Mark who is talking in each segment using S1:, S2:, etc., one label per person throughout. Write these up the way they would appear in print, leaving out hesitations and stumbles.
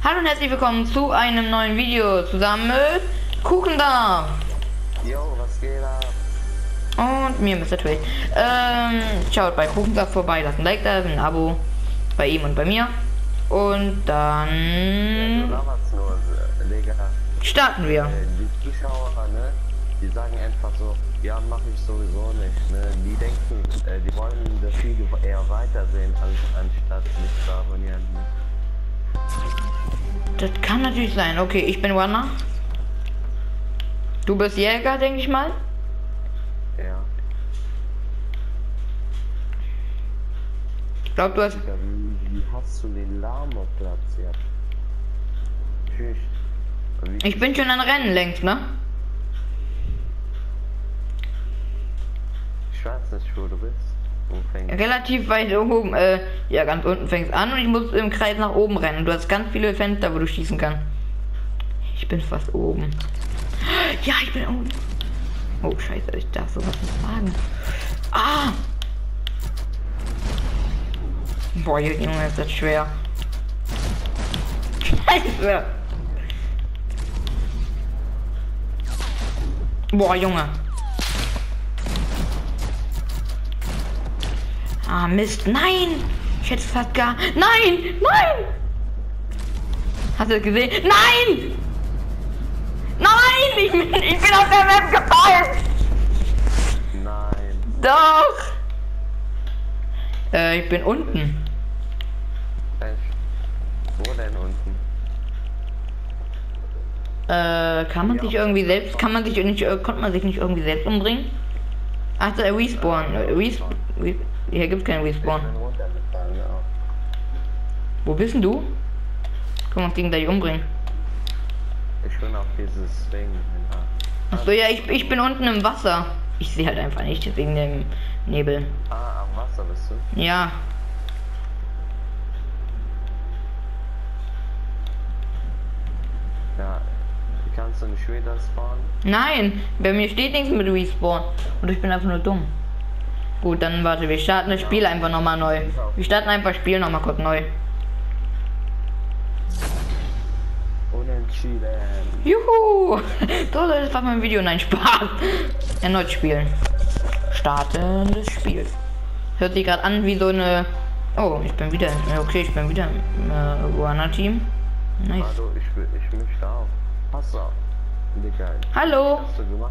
S1: Hallo und herzlich willkommen zu einem neuen Video zusammen mit Kuchen da.
S2: Jo, was geht ab?
S1: Und mir Mr. Twitch. Schaut bei Kuchen da vorbei, lasst ein Like da, ein Abo bei ihm und bei mir. Und dann
S2: Digga.
S1: Starten wir.
S2: Die Zuschauer, ne? Die sagen einfach so, ja, mache ich sowieso nicht. Ne? Die denken, die wollen das Video eher weitersehen, anstatt mich zu abonnieren. Ne?
S1: Das kann natürlich sein. Okay, ich bin Runner. Du bist Jäger, denke ich mal.
S2: Ja.
S1: Ich glaube, du hast...
S2: Digga, wie hast du den Lama platziert? Tschüss.
S1: Ich bin schon an Rennen längst, ne?
S2: Ich weiß nicht, wo du bist.
S1: Relativ weit oben, ja, ganz unten fängst an und ich muss im Kreis nach oben rennen. Du hast ganz viele Fenster, wo du schießen kannst. Ich bin fast oben. Ja, ich bin oben. Oh, scheiße, ich darf sowas nicht sagen. Ah! Boah, Junge, ist das schwer. Scheiße! Boah, Junge. Ah, Mist. Nein! Ich hätte es fast gar... Nein! Nein! Hast du das gesehen? Nein! Nein! Ich bin auf der Map gefallen!
S2: Nein.
S1: Doch! Ich bin unten.
S2: Echt? Wo denn unten?
S1: Kann man sich irgendwie selbst... Kann man sich nicht... Konnte man sich nicht irgendwie selbst umbringen? Ach, der Respawn. Hier gibt's keinen Respawn.
S2: Ich bin runtergefallen, ja.
S1: Wo bist denn du? Können wir uns gegenseitig umbringen.
S2: Ich bin auf dieses Ding.
S1: Achso, ja, ich bin unten im Wasser. Ich sehe halt einfach nicht, wegen dem Nebel.
S2: Ah, am Wasser bist du?
S1: Ja.
S2: Ja. Kannst du nicht wieder spawnen?
S1: Nein, bei mir steht nichts mit Respawn. Und ich bin einfach nur dumm. Gut, dann warte, wir starten das Spiel einfach nochmal neu. Wir starten einfach das Spiel nochmal kurz neu.
S2: Unentschieden.
S1: Juhu! So soll das fast mein Video. Nein, Spaß. Erneut spielen. Starten des Spiels. Hört sich gerade an wie so eine... Oh, ich bin wieder... Okay, ich bin wieder im Runner-Team. Nice.
S2: Also, ich möchte auch. Pass auf. Digga.
S1: Hallo!
S2: Was hast du gemacht?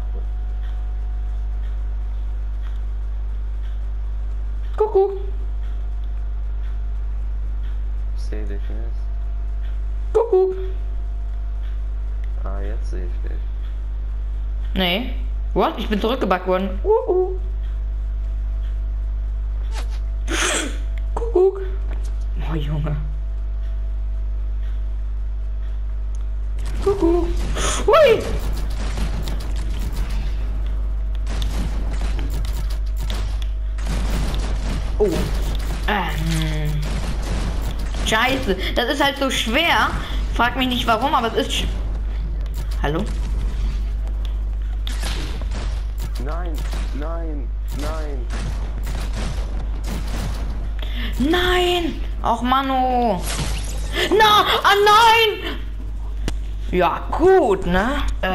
S1: Kuckuck!
S2: Ich seh dich nicht.
S1: Kuckuck!
S2: Ah, jetzt sehe ich dich.
S1: Nee. What? Ich bin zurückgebackt worden. Kuckuck! Oh, Junge. Kuckuck! Hui! Oh. Scheiße. Das ist halt so schwer. Frag mich nicht warum, aber es ist... Hallo?
S2: Nein, nein, nein.
S1: Nein! Auch Manu! Na! Ah, nein! Ja, gut, ne?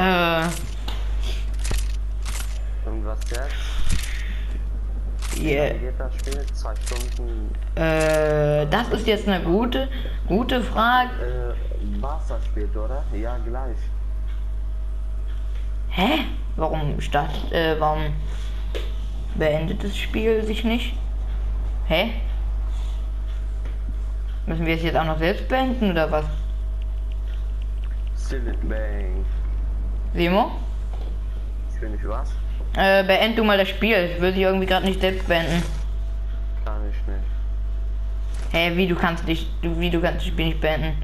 S2: Und was jetzt?
S1: Yeah.
S2: Wie geht das Spiel? 2 Stunden?
S1: Das ist jetzt eine gute Frage.
S2: Wasser spielt, oder? Ja, gleich.
S1: Hä? Warum beendet das Spiel sich nicht? Hä? Müssen wir es jetzt auch noch selbst beenden oder was?
S2: Silent Bang.
S1: Simo?
S2: Ich will nicht was?
S1: Beend du mal das Spiel. Ich will sie irgendwie gerade nicht selbst beenden.
S2: Kann ich nicht.
S1: Hä, wie du kannst das Spiel nicht beenden?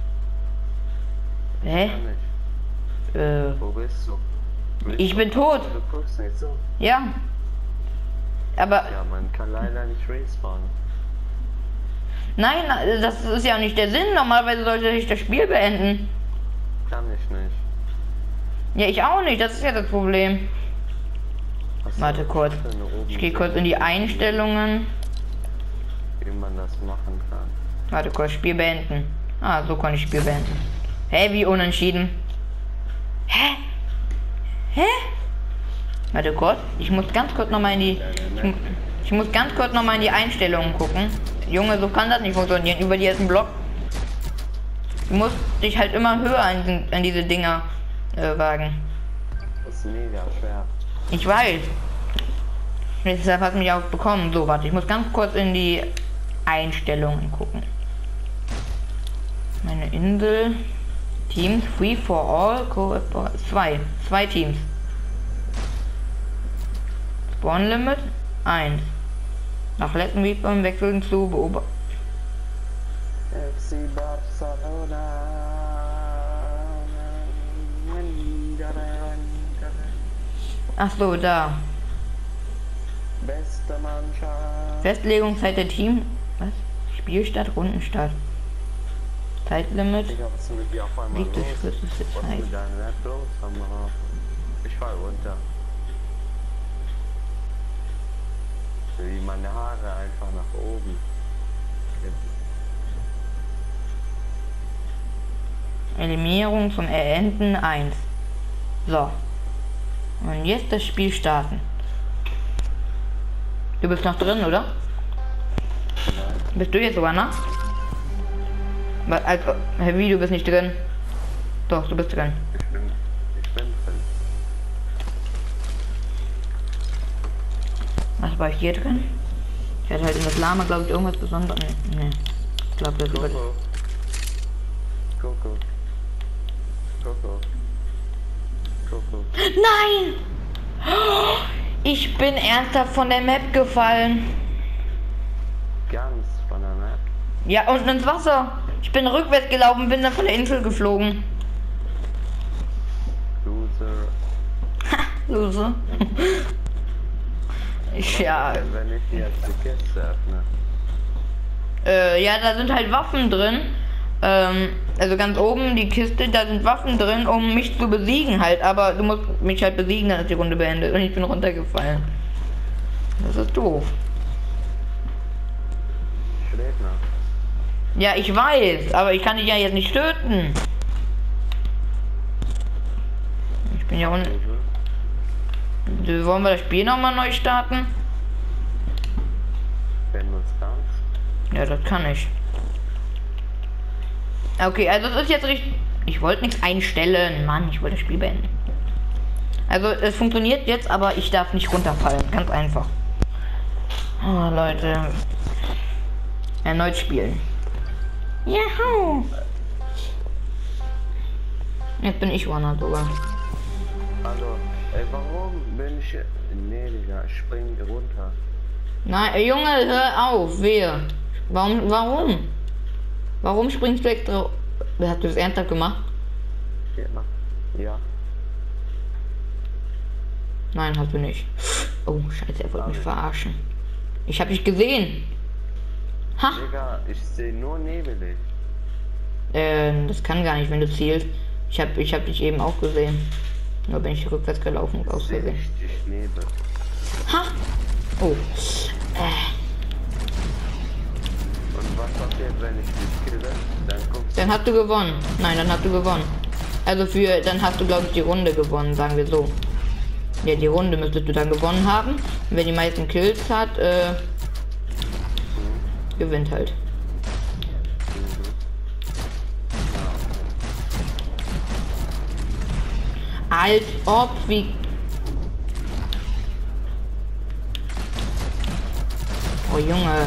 S1: Hä?
S2: Kann nicht. Wo bist du?
S1: Ich bin tot.
S2: Du guckst nicht so.
S1: Ja. Aber
S2: Ja, man kann leider nicht respawnen.
S1: nein, das ist ja nicht der Sinn. Normalerweise sollte ich das Spiel beenden.
S2: Kann ich nicht.
S1: Ja, ich auch nicht. Das ist ja das Problem.
S2: Was
S1: Warte kurz. Ich gehe kurz in die Einstellungen.
S2: Wie man das machen kann.
S1: Warte kurz, Spiel beenden. Ah, so kann ich das Spiel beenden. Hä, wie unentschieden? Hä? Hä? Warte kurz, ich muss ganz kurz nochmal in die... Ich muss ganz kurz nochmal in die Einstellungen gucken. Junge, so kann das nicht funktionieren. Über die ersten Block. Du musst dich halt immer höher an diese Dinger wagen.
S2: Das ist mega schwer.
S1: Ich weiß. Deshalb hat mich auch bekommen. So, warte, ich muss ganz kurz in die Einstellungen gucken. Meine Insel. Teams, free for all, zwei Teams. Spawn Limit 1. Nach letzten Week beim Wechseln zu beobachten.
S2: FC Barcelona.
S1: Ach so, da.
S2: Beste Mannschaft.
S1: Festlegungszeit der Team. Was? Spielstart, Rundenstart. Zeitlimit.
S2: Ich hab es mit dir auf einmal
S1: Liegt
S2: los.
S1: durch kürzeste
S2: Was
S1: Zeit.
S2: ist denn nicht los, Kamera? Ich fall runter. Wie meine Haare einfach nach oben.
S1: Eliminierung zum Enden 1. So. Und jetzt das Spiel starten. Du bist noch drin, oder?
S2: Nein.
S1: Bist du jetzt sogar noch? Also, wie, du bist nicht drin? Doch, du bist drin.
S2: Ich bin drin.
S1: Was war ich hier drin? Ich hatte halt in das Lama, glaube ich, irgendwas Besonderes. Nee. Ich glaube, das über...
S2: Coco.
S1: Nein! Ich bin ernsthaft von der Map gefallen.
S2: Ganz von der Map.
S1: Ja, unten ins Wasser. Ich bin rückwärts gelaufen, bin dann von der Insel geflogen.
S2: Loser.
S1: Lose. Ja.
S2: Wenn ich jetzt die Kiste öffne.
S1: Ja, da sind halt Waffen drin. Also ganz oben die Kiste, da sind Waffen drin, um mich zu besiegen halt. Aber du musst mich halt besiegen, dann ist die Runde beendet. Und ich bin runtergefallen. Das ist doof.
S2: Steht noch.
S1: Ja, ich weiß, aber ich kann dich ja jetzt nicht töten. Ich bin ja unten. Wollen wir das Spiel nochmal neu starten?
S2: Wenn du es kannst.
S1: Ja, das kann ich. Okay, also es ist jetzt richtig. Ich wollte nichts einstellen. Mann, ich wollte das Spiel beenden. Also es funktioniert jetzt, aber ich darf nicht runterfallen. Ganz einfach. Oh, Leute. Erneut spielen. Juhu! Jetzt bin ich Warner sogar.
S2: Also, warum bin ich... Nee, Digga, ich spring runter.
S1: Nein, Junge, hör auf, wer? Warum? Warum springst du extra? Hast du das ernsthaft gemacht?
S2: Ja.
S1: Nein, hast du nicht. Oh, scheiße, er wollte mich verarschen. Ich hab dich gesehen. Ha!
S2: Digga, ich sehe nur nebelig.
S1: Das kann gar nicht, wenn du zielst. Ich hab dich eben auch gesehen. Nur bin ich rückwärts gelaufen aus Versehen.
S2: Richtig Nebel.
S1: Ha! Oh.
S2: Und was passiert, wenn ich dich kille? Dann guckst
S1: Dann hast du gewonnen. Nein, dann hast du gewonnen. Also dann hast du, glaube ich, die Runde gewonnen, sagen wir so. Ja, die Runde müsstest du dann gewonnen haben. Und wer die meisten Kills hat, gewinnt halt. Als ob, wie... Oh, Junge.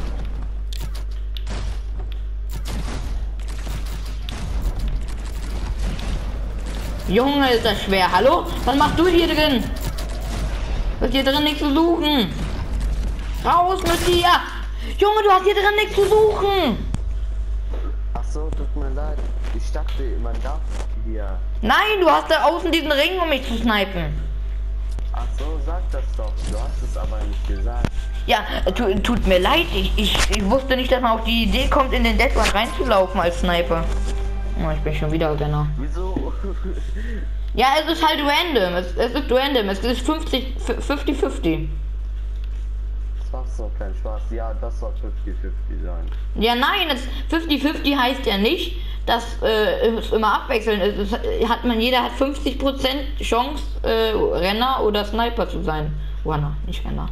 S1: Junge, ist das schwer. Hallo? Was machst du hier drin? Du hast hier drin nichts zu suchen. Raus mit dir! Junge, du hast hier drin nichts zu suchen.
S2: Ach so, tut mir leid. Ich dachte, man darf hier.
S1: Nein, du hast da außen diesen Ring, um mich zu snipen.
S2: Ach so, sag das doch. Du hast es aber nicht gesagt.
S1: Ja, tut mir leid. Ich wusste nicht, dass man auf die Idee kommt, in den Dead One reinzulaufen als Sniper. Oh, ich bin schon wieder Renner.
S2: Wieso?
S1: Ja, es ist halt random. Es ist random. Es ist 50-50.
S2: macht doch keinen Spaß. Ja, das soll 50-50 sein.
S1: Ja, nein, das 50-50 heißt ja nicht, dass es immer abwechselnd ist. Jeder hat 50% Chance, Renner oder Sniper zu sein. Runner, nicht Renner.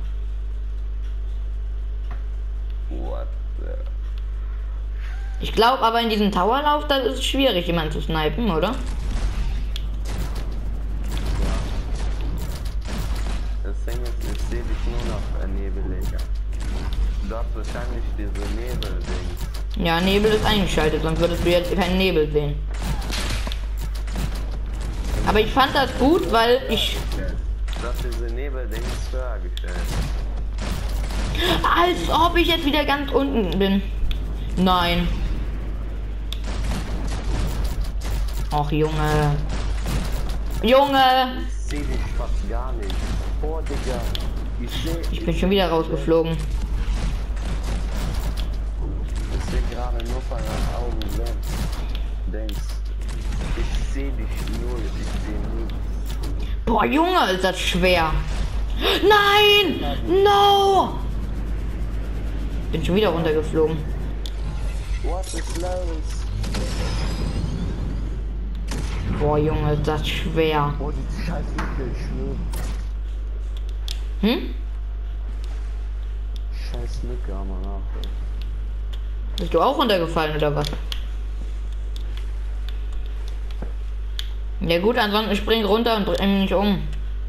S2: What the...
S1: Ich glaube aber in diesem Towerlauf, da ist es schwierig, jemanden zu snipen, oder?
S2: Das Ding ist, ich sehe dich nur noch nebeliger. Du hast wahrscheinlich diese Nebel-Ding.
S1: Ja, Nebel ist eingeschaltet, sonst würdest du jetzt keinen Nebel sehen. Aber ich fand das gut, weil ich...
S2: Du hast diese Nebel-Dings höher gestellt.
S1: Als ob ich jetzt wieder ganz unten bin. Nein. Ach, Junge. Junge!
S2: Ich sehe dich fast gar nicht. Oh, Digga.
S1: Ich bin schon wieder rausgeflogen.
S2: Ich sehe gerade nur von deinen Augen selbst. Denkst, ich sehe dich nur, ich sehe nichts.
S1: Boah, Junge, ist das schwer. Nein! No! Bin schon wieder runtergeflogen.
S2: What is los?
S1: Boah, Junge, ist das schwer.
S2: Oh, die scheiß Lücke, ich schwöre.
S1: Hm?
S2: Scheiß Lücke, aber nach.
S1: Bist du auch runtergefallen oder was? Ja gut, ansonsten spring runter und bring mich um.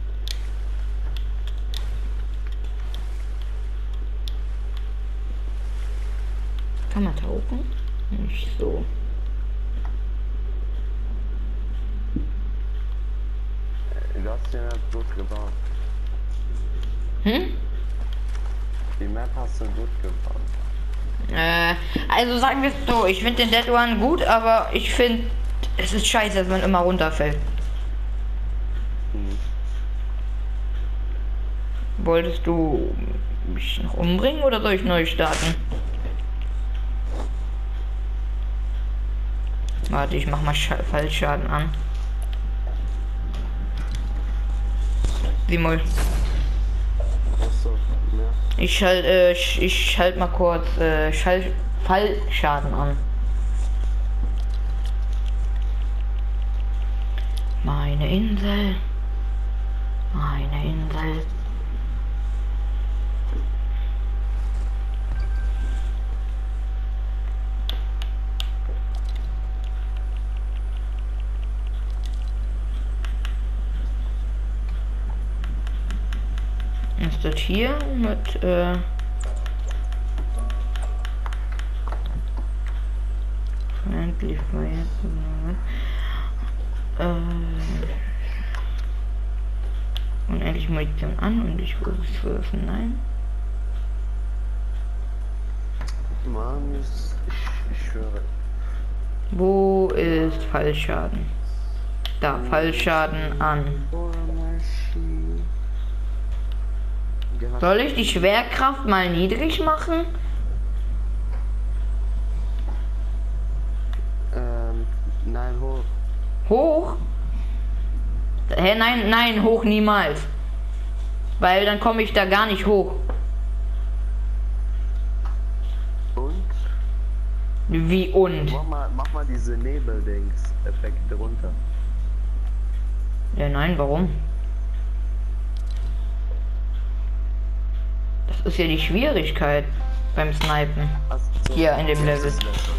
S1: Kann man tauchen? Nicht so.
S2: Du hast den Map gut gebaut.
S1: Hm?
S2: Die Map hast du gut gebaut.
S1: Also sagen wir es so, ich finde den Dead One gut, aber ich finde, es ist scheiße, dass man immer runterfällt. Wolltest du mich noch umbringen oder soll ich neu starten? Warte, ich mach mal Fallschaden an. Sieh mal. Ich schalte mal kurz Fallschaden an. Meine Insel. Meine Insel. Ist das hier mit Friendly Fire unendlich Munition an und ich würde es werfen, nein.
S2: Mann, ich schwöre.
S1: Wo ist Fallschaden? Da, Fallschaden an. Soll ich die Schwerkraft mal niedrig machen?
S2: Nein, hoch.
S1: Hoch? Hä, nein, hoch niemals. Weil dann komme ich da gar nicht hoch.
S2: Und?
S1: Wie und?
S2: Mach mal diese Nebel-Dings-Effekte runter.
S1: Ja, nein, warum? Das ist ja die Schwierigkeit beim Snipen.
S2: So,
S1: hier in dem Level.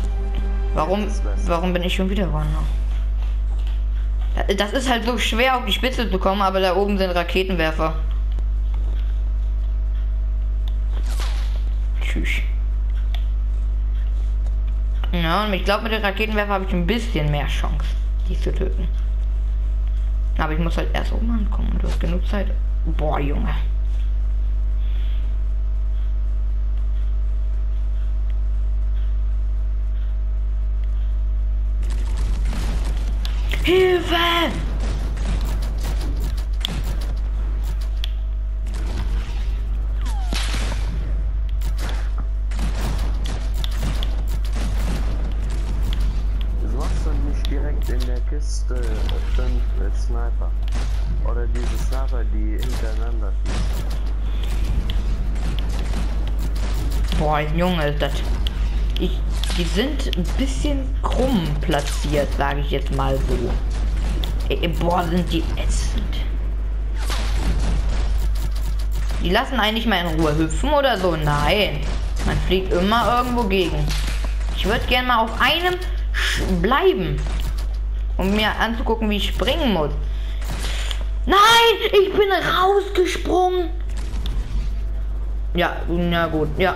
S1: Warum bin ich schon wieder Runner? Das ist halt so schwer auf die Spitze zu kommen, aber da oben sind Raketenwerfer. Tschüss. Ja, und ich glaube, mit den Raketenwerfer habe ich ein bisschen mehr Chance, die zu töten. Aber ich muss halt erst oben ankommen und du hast genug Zeit. Boah, Junge. Hilfe!
S2: Du machst dann nicht direkt in der Kiste 5 Sniper. Oder diese Sniper, die hintereinander fliegen.
S1: Boah, Junge, ist das... Die sind ein bisschen krumm platziert, sage ich jetzt mal so. Boah, sind die ätzend. Die lassen eigentlich mal in Ruhe hüpfen oder so. Nein, man fliegt immer irgendwo gegen. Ich würde gerne mal auf einem bleiben, um mir anzugucken, wie ich springen muss. Nein, ich bin rausgesprungen. Ja, na gut, ja.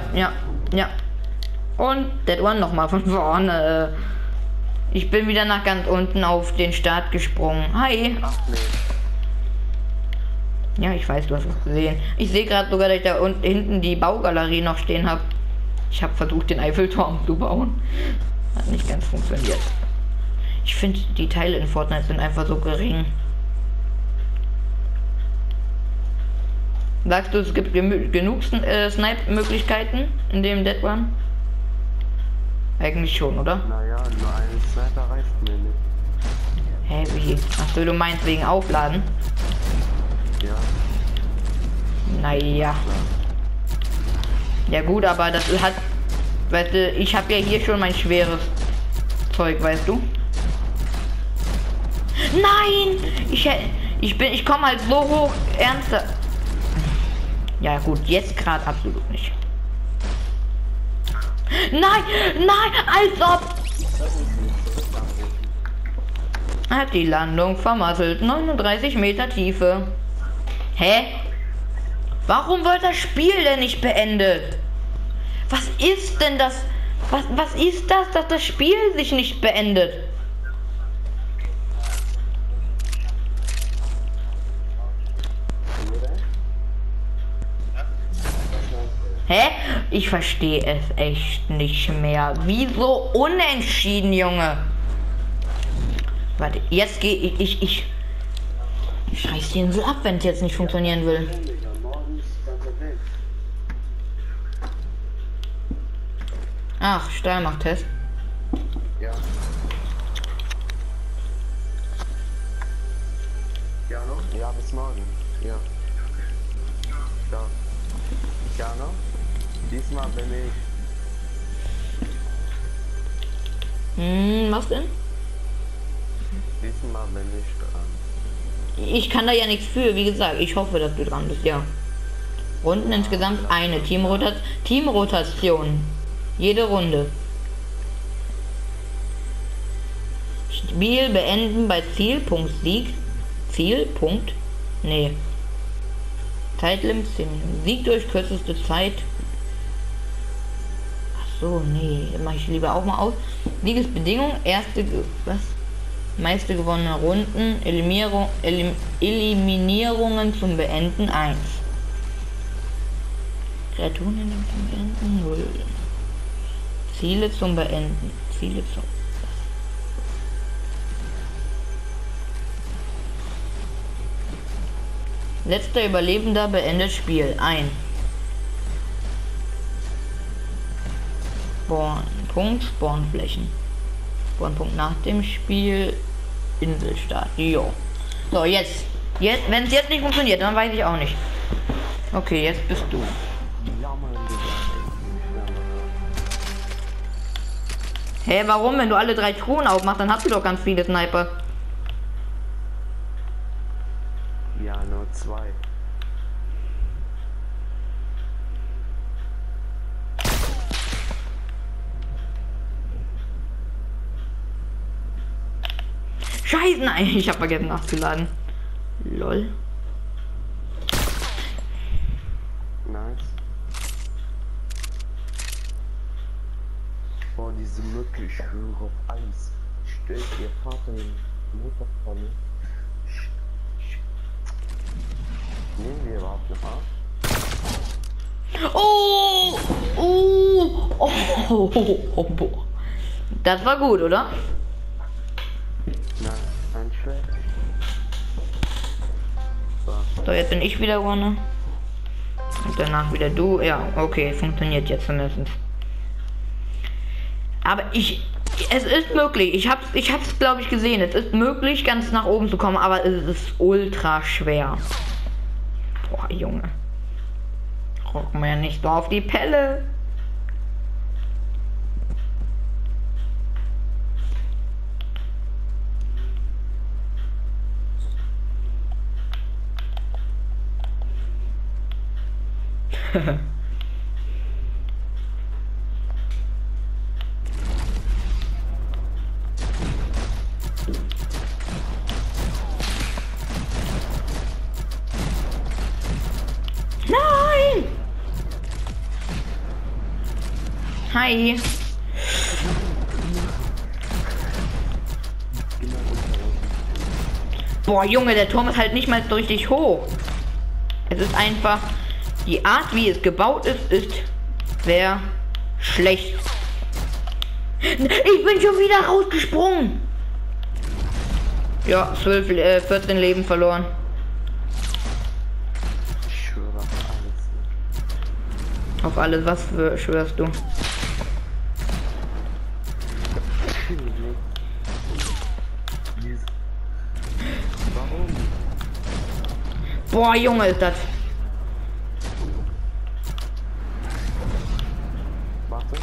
S1: Und that one nochmal von vorne. Ich bin wieder nach ganz unten auf den Start gesprungen. Hi.
S2: Ach nee.
S1: Ja, ich weiß, du hast es gesehen. Ich sehe gerade sogar, dass ich da unten hinten die Baugalerie noch stehen habe. Ich habe versucht, den Eiffelturm zu bauen. Hat nicht ganz funktioniert. Ich finde, die Teile in Fortnite sind einfach so gering. Sagst du, es gibt genug Snipe-Möglichkeiten in dem Dead One? Eigentlich schon, oder?
S2: Naja, nur ein Sniper reicht mir nicht.
S1: Hä, wie? Achso, du meinst wegen Aufladen?
S2: Ja.
S1: Naja. Ja gut, aber das hat... Weißt du, ich habe ja hier schon mein schweres Zeug, weißt du? Nein! Ich komme halt so hoch, ernsthaft. Ja gut, jetzt gerade absolut nicht. Nein, als ob... Hat die Landung vermasselt. 39 Meter Tiefe. Hä? Warum wird das Spiel denn nicht beendet? Was ist denn das? Was ist das, dass das Spiel sich nicht beendet? Hä? Ich verstehe es echt nicht mehr. Wieso unentschieden, Junge? Warte, jetzt gehe ich scheiß die Insel ab, wenn es jetzt nicht funktionieren will. Ach, Steilmachttest.
S2: Ja. Ja, noch? Ja, bis morgen. Ja. Ja. Ja, noch? Diesmal bin ich.
S1: Was denn?
S2: Diesmal bin ich dran.
S1: Ich kann da ja nichts für, wie gesagt. Ich hoffe, dass du dran bist, ja. Runden insgesamt eine. Teamrotation. Jede Runde. Spiel beenden bei Zielpunkt Sieg. Zielpunkt? Nee. Zeitlimit 10 Minuten. Sieg durch kürzeste Zeit. Ach so, nee. Dann mache ich lieber auch mal aus. Siegesbedingung. Meiste gewonnene Runden. Eliminierungen zum Beenden 1. Kreaturen zum Beenden 0. Ziele zum Beenden. Letzter Überlebender beendet Spiel. Ein. Spawnpunkt, Spawnflächen. Spawnpunkt nach dem Spiel. Inselstart. Jo. So, jetzt. Wenn es jetzt nicht funktioniert, dann weiß ich auch nicht. Okay, jetzt bist du. Hä, warum? Wenn du alle 3 Truhen aufmachst, dann hast du doch ganz viele Sniper.
S2: Ja, nur 2.
S1: Scheiße, nein, ich habe vergessen nachzuladen. Lol.
S2: Nice. Boah, diese Mücke, ich schwöre auf Eis. Stellt ihr Vater in Mutter vor mir. Nehmen wir überhaupt noch ab?
S1: Oh. Das war gut, oder?
S2: Nein, ein Schwert.
S1: So, jetzt bin ich wieder vorne. Und danach wieder du. Ja, okay, funktioniert jetzt zumindest. Aber es ist möglich. Ich hab's glaube ich gesehen. Es ist möglich, ganz nach oben zu kommen, aber es ist ultra schwer. Boah, Junge. Rock mir nicht so auf die Pelle. Nein! Hi. Boah, Junge, der Turm ist halt nicht mal so richtig hoch. Es ist einfach, die Art, wie es gebaut ist sehr schlecht. Ich bin schon wieder rausgesprungen. Ja, 14 Leben verloren.
S2: Ich schwöre auf alles.
S1: Auf alles, was schwörst du?
S2: Warum?
S1: Boah, Junge, ist das.
S2: Warte.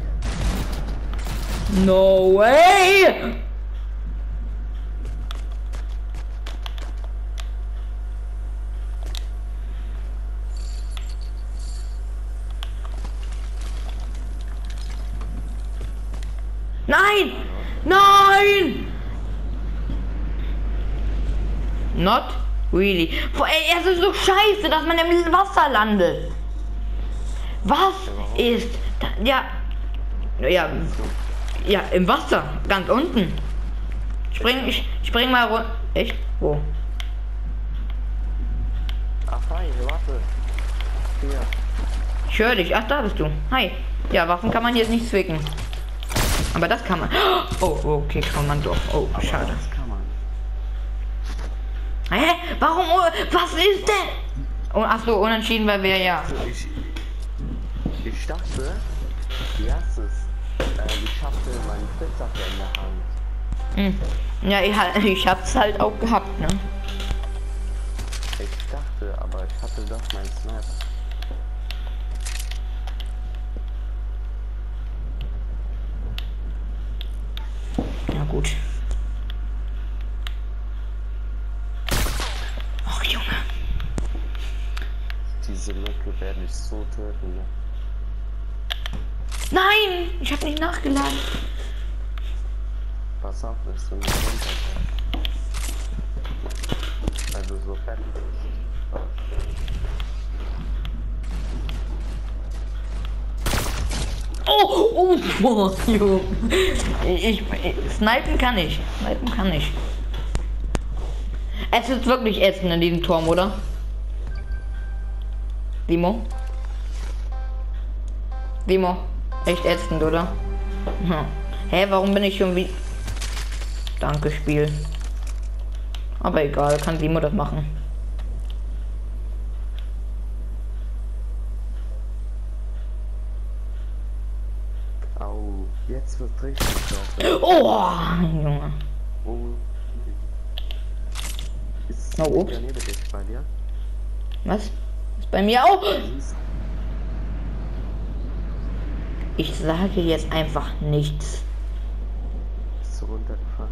S1: No way! Nein! Nein! Not really. Boah, ey, es ist so scheiße, dass man im Wasser landet. Was ist da, ja, im Wasser, ganz unten. Ich spring mal runter. Echt? Wo?
S2: Ach, hi, warte. Hier.
S1: Ich höre dich. Ach, da bist du. Hi. Ja, Waffen kann man jetzt nicht zwicken. Aber das kann man. Oh, okay, kann man doch. Oh,
S2: Aber
S1: schade.
S2: das kann man.
S1: Hä? Warum? Was ist denn? Oh, ach so, unentschieden, weil wir ja.
S2: Also ich dachte, erstes, ich hatte meinen Spitzhacke in der Hand.
S1: Ich hab's halt auch gehabt, ne?
S2: Ich dachte, aber ich hatte doch meinen Sniper.
S1: Ja gut. Ach Junge.
S2: Diese Lücke werde ich so töten, ne?
S1: Nein! Ich habe nicht nachgeladen.
S2: Pass auf, dass du nicht runterkommst. Weil du so fett bist.
S1: Oh, boah, Junge. Snipen kann ich. Snipen kann ich. Es ist wirklich Essen in diesem Turm, oder? Simo? Simo? Echt ätzend, oder? Hm. Hä, warum bin ich schon wie... Danke, Spiel. Aber egal, kann Simo das machen.
S2: Au, jetzt wird richtig scheiße.
S1: Oh, Junge.
S2: Oh. Ist
S1: Oh, ups.
S2: der neben dich bei dir?
S1: Was? Ist bei mir auch?
S2: Siehst
S1: Ich sage jetzt einfach nichts.
S2: Bist du runtergefallen?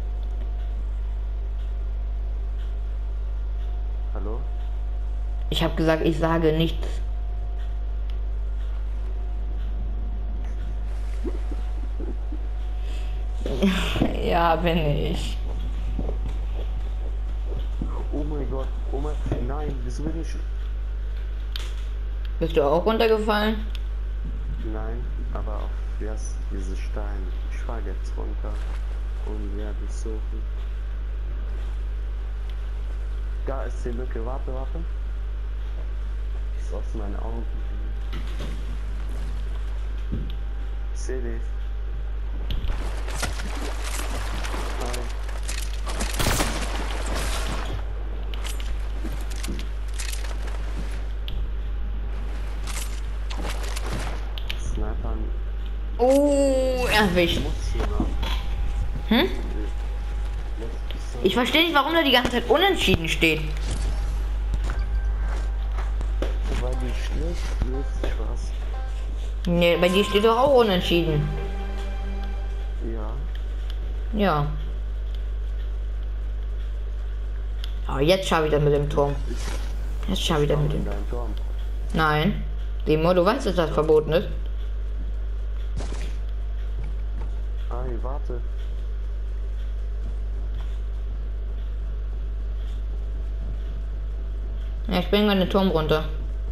S2: Hallo?
S1: Ich habe gesagt, ich sage nichts. Ja, bin ich.
S2: Oh mein Gott, oh mein... Nein, wieso bin ich...
S1: Bist du auch runtergefallen?
S2: Nein, aber auf diese Stein. Ich fall jetzt runter und werde suchen. Da ist die Lücke, warte. Ist aus meinen Augen. Ich sehe dich. Hi. Snipern.
S1: Oh, erwischt.
S2: Muss hier noch.
S1: Hm? Ich verstehe nicht, warum da die ganze Zeit unentschieden steht.
S2: Weil die schlecht ist, Spaß.
S1: Nee, bei dir steht doch auch unentschieden.
S2: Ja.
S1: Ja. Aber jetzt schaffe ich das mit dem Turm. Jetzt schaffe ich das mit dem.
S2: Dein Turm.
S1: Nein. Demo, du weißt, dass das verboten ist.
S2: Ei, warte.
S1: Ja, ich springe mal den Turm runter.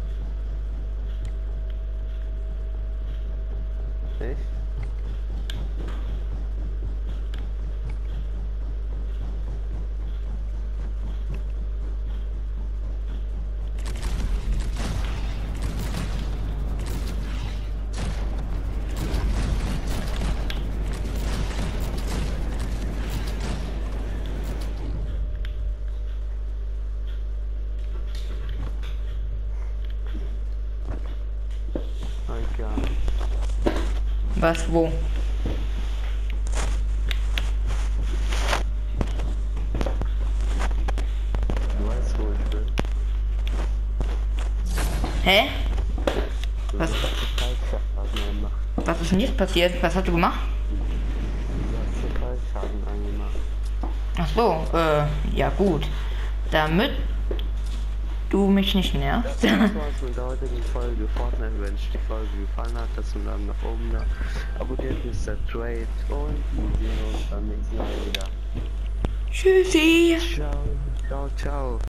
S2: Echt? Egal.
S1: Was, wo?
S2: Du weißt, wo ich bin.
S1: Hä?
S2: Du
S1: Was?
S2: hast Totalschaden gemacht.
S1: Was ist denn jetzt passiert? Was hast du gemacht?
S2: Du hast Totalschaden angemacht.
S1: Ach so, ja gut. Damit du mich nicht nervst.
S2: Das war's mit der heutigen Folge Fortnite. Wenn euch die Folge gefallen hat, lasst einen Daumen nach oben da. Abonniert Mr. Trade und wir sehen uns beim nächsten Mal wieder.
S1: Tschüssi.
S2: Ciao, ciao, ciao.